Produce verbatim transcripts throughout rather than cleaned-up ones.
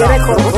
Bonge Records.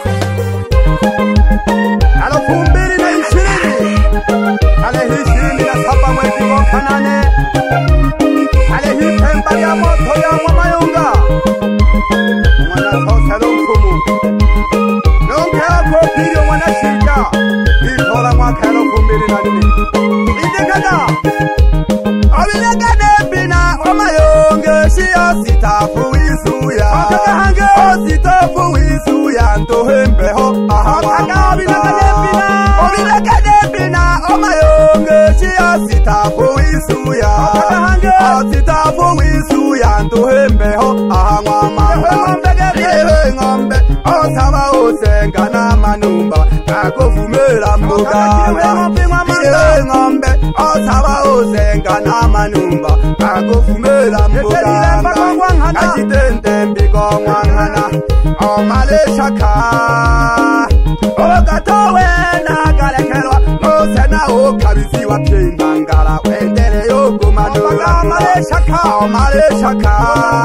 elfu mbili na ishirini tarehe ishirini na saba mwezi wa nane tarehe Pemba ya moto ya Mwamayunga mwana soselo mfumu nongea kopilio mwana shija itola mwaka elfu mbili na nne idikaga obilegane bina Mwamayunga shia sitafu wisuya sitafu wisuya ntohembeho aha obilegane bina obilegane bina Mwamayunga shia sitafu wisuya sitafu wisuya ntohembeho aha ng'ombe ng'ombe osaba osenga n'amanumba kakuvumela muganga ng'ombe osaba osenga n'amanumba kakuvumela muganga kakitende mbigongwangana omaleshaka ogatowe nagalekelwa osena okabisiwa pindangala wendele yogumanula omaleshaka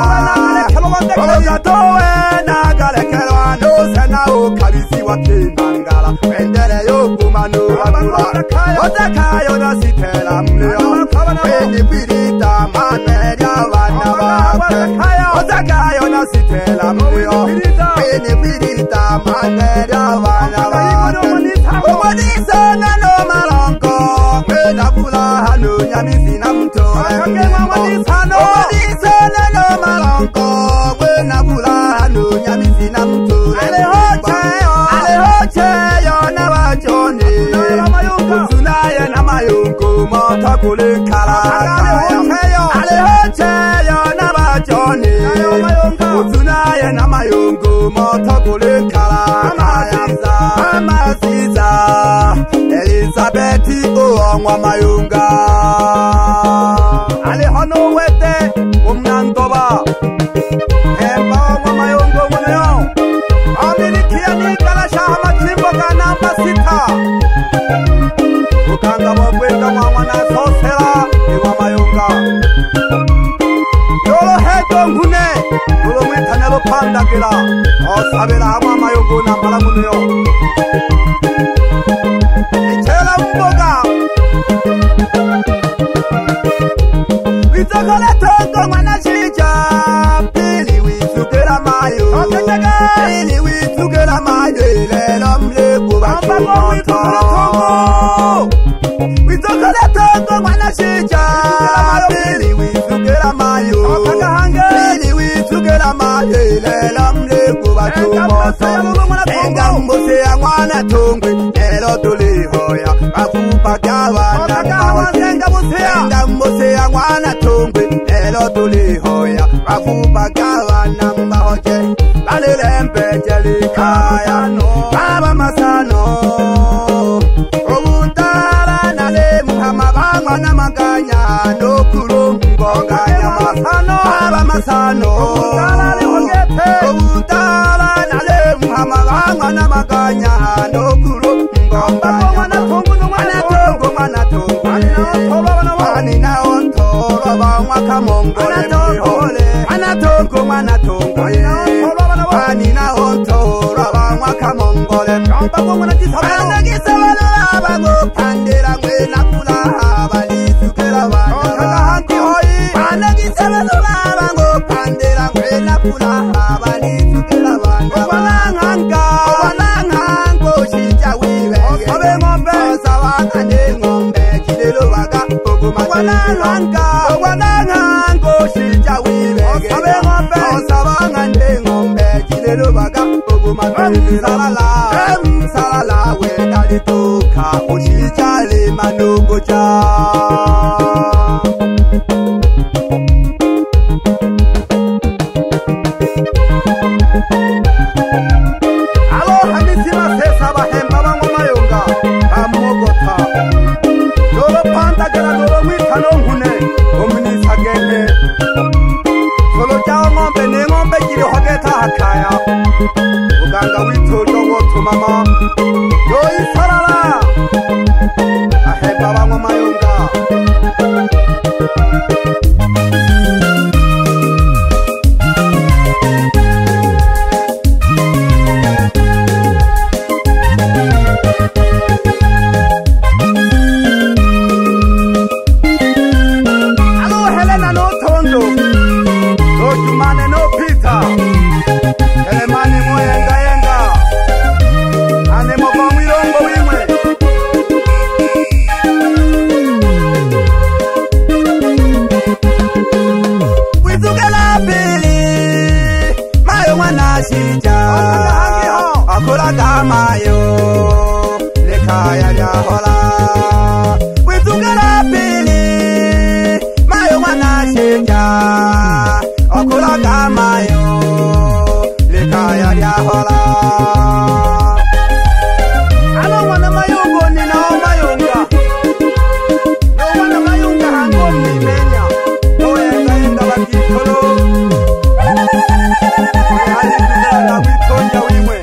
ogatowe nagalekelwa nosena okabisiwa pindangala wendele yogumanula otakayo nasitela mlio enyikwirita manelya bana bakwe otakayo nasitela mlio enyikwirita manelya bana bakwe omwadisana nomalongo mwedabula hano nyamisina mtore omwadisana nomalongo mwenabula hano nyamisina mtore alehocheyo nabajoni usunaye namayungu motakulinkala alehocheyo nabajoni usunaye namayungu motakulinkala amasiza Elizabeth uongwa mayunga alihono wete umnandoba Pemba uongwa mayunga umuneyo amilikia nikala shahama chimbo ka namba sita ukanga mwebweka mwana sosera iwa mayunga yolo hedo nkune yolo mwitanya lupandagila osabela hamwa mayungu nambala muneyo ichela mboga witokole tongo mwana shija pili wisugela mayo pili wisugela mayo ilelo mleku bakumoto witokole tongo mwana shija pili wisugela mayo pili wisugela mayo ilelo mleku bakumoto enga mbose ya mwana tongwe elo tulihoya bakupa kabana enga mbose ya mwana tongwe elo tulihoya bakupa kabana mbahoje balilempe jelikaya baba masano obutala nale muhamabangwa na maganya no kulongonganya masano baba masano obutala lihogete obutala nale muhamabangwa na maganya no kulongonganya mwana tongo mwana tongo mwana tongo ani na ontoro bangwa kamongole mwana tongo mwana tongo ani na ontoro bangwa kamongole ana gisabalo abango pandera ngwena kula abalisukela bana ana gisabalo abango pandera ngwena kula abalisukela bana bananga bananga shija wiwe obe ngombe sawaka ne ngombe kilelo baga oguma bananga bananga shija wiwe obe ngombe sawaka ne ngombe kilelo baga oguma salala em salala we dalitoka oshija le manogoja Kaya uganga witojo woto mama yo isarala aheba bamwe mayunga kamayo lekaya lya hola witugala pili mayo mwana shinja okula kamayo lekaya lya hola ano mwana mayungo ni nao mayunga no mwana mayunga hango mimenya oyenga yenga bakikolo hali witonya wimwe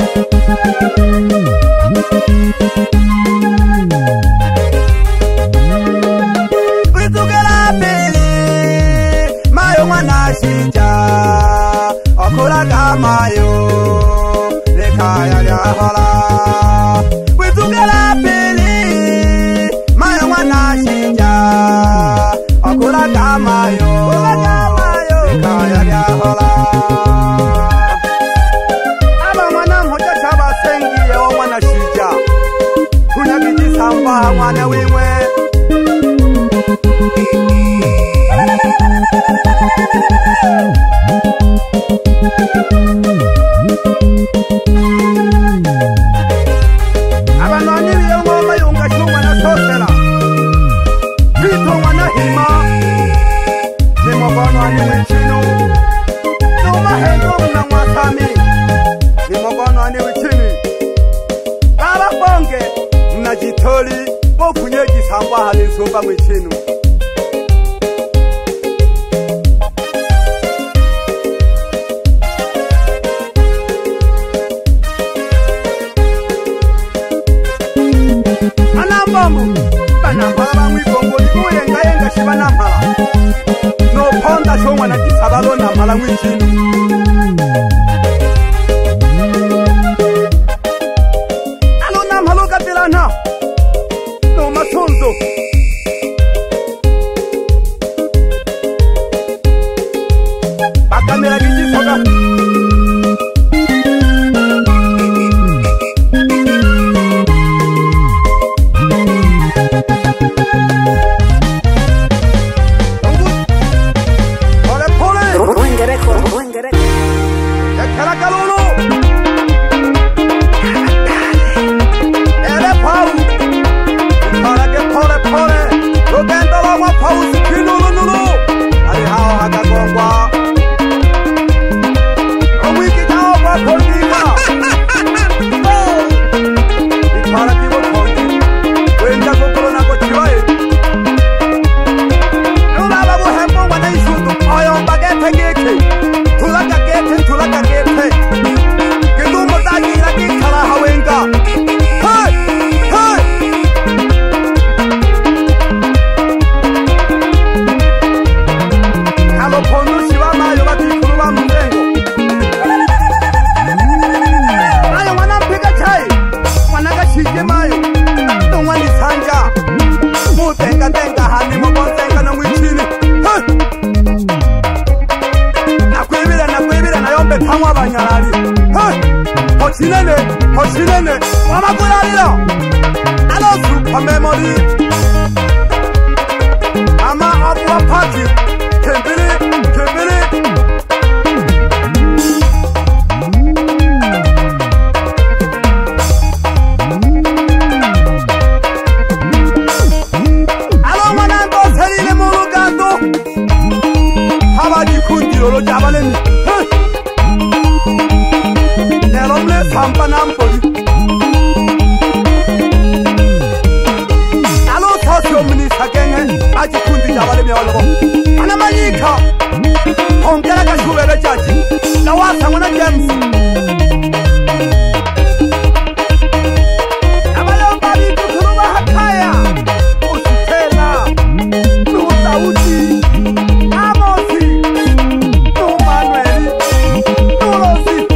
witugala pili mayo mwana shinja okula kamayo lekaya lya hola witugala pili mayo mwana shinja okula kamayo lekaya lya hola aba mwana mmoja chaba sengiye wo mwana shija kunyagijisamba mwana wimwe abantu nibiyo ngoma yunga cyumwa na sosera bito mwana hima nimo bana ni wikino no mahendo na mwasami nimo bana ni wikini baba bonge mnajitoli bokunyeji samba hali somba mwikino anambamu banampala mwigongo likuyenga yenga shiba nampala no ponda shomwa na kisabalo nampala mwikino alo nampalo kapilana no masonzo bakamera kijisoka Hochinene, hochinene, wamakulalilo alo super memory ama abuwa party kembili, kembili alo mwanango serile mulugando habaji kundilo lo jabaleni Sampa nampoli alo tosio minisa genge aji kundi jabale miawalobo ana manyika ongera kashubele jaji na wasa mwana James abayo mbali kukuruba hataya usitela nuta uti amosi nu Manueli nulosi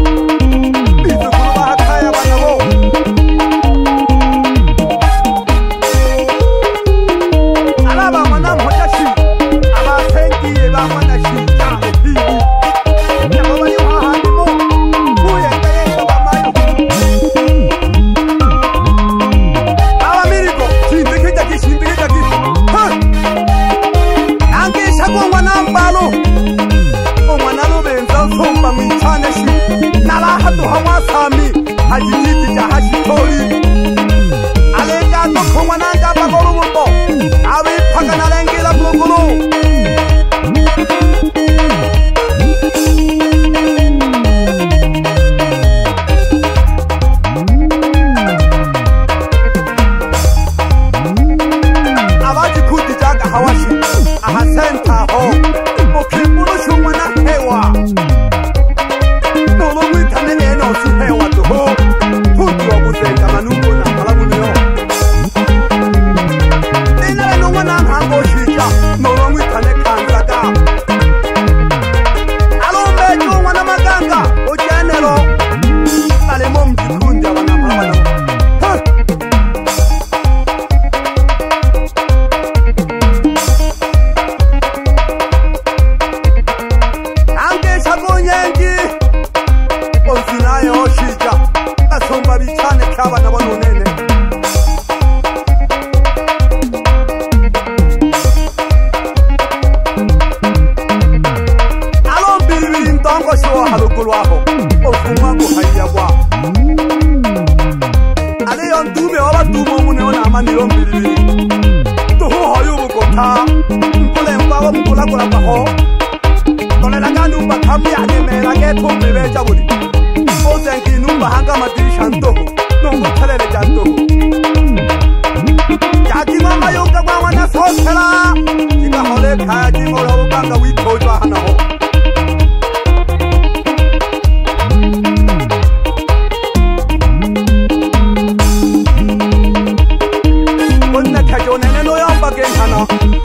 Haji haji Tori Alega to Kumananga Bagorumbo Avi Paganarangila Bluguru Abaji Kuti Jaga Hawashi Ahasenta Ho Okimuru Shumana Hewa No Witane Eno Hewa to Ho Puti Obusenga Manuko na Palamunio Nina no one on Hambo Shika No Witane Kanzaga Alo Mejo Wanamaganga O General Salemom Jikunda Wanamana Ange Shagonyengi Ozinayo Shija Asomba Bichane Kaba na Wanonene Alon Bilibili Ndongo Showa Halukuluaho Ofumango Hayawa Aleon Dume Oba Dumo Muneona Amanilon Bilibili Tuhu Hoyubu Kota Mpule Mbawa Mpula Kula Baho Tolela Gandu Bakami Anemela Geto Mbebeja Budi Ozengi Numba Hanga Madirisha Ntoho Nungu Telele Jantoho Yaki Mama Yoga Mama na Sotela Jika Hole Kaya Jingo Rabu Ganga Witoja Hanaho Unna Kajo Nene No Yamba Gen Hana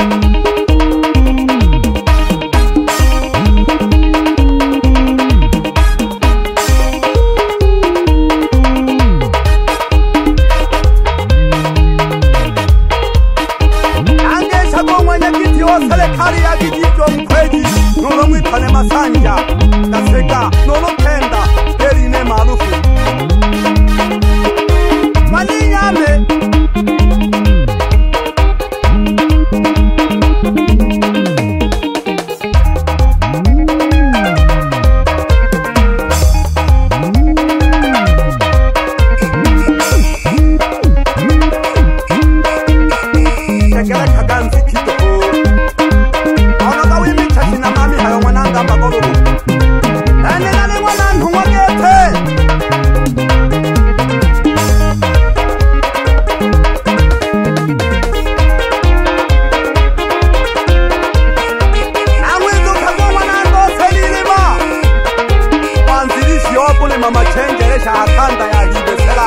Serikali ya kijito mkweji Nolo mwitane masanja Naseka nolo kenda Derine maarufu Maninyame Tekele kaganzi kito Mama chengere shakanda ya hibesela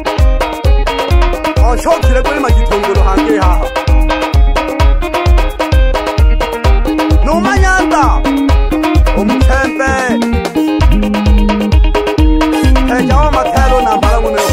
Oshokile kuri magitongoro hange haha Numanyanda Umtempe Tejawa matelo na mpalamuneo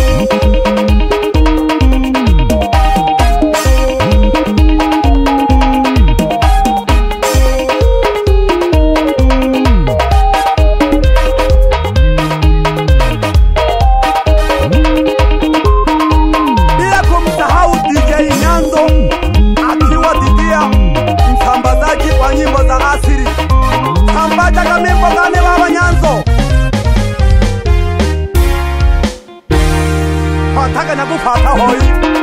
Pataka na kufata hoi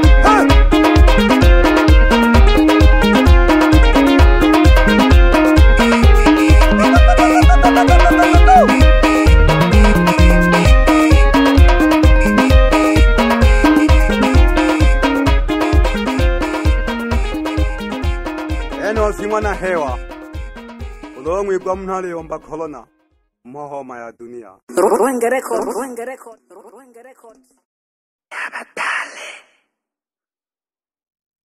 Eno simwana hewa Ulongwi kwa mnale yomba kolona Mohoma ya dunia Rwenge record Rwenge record Rwenge record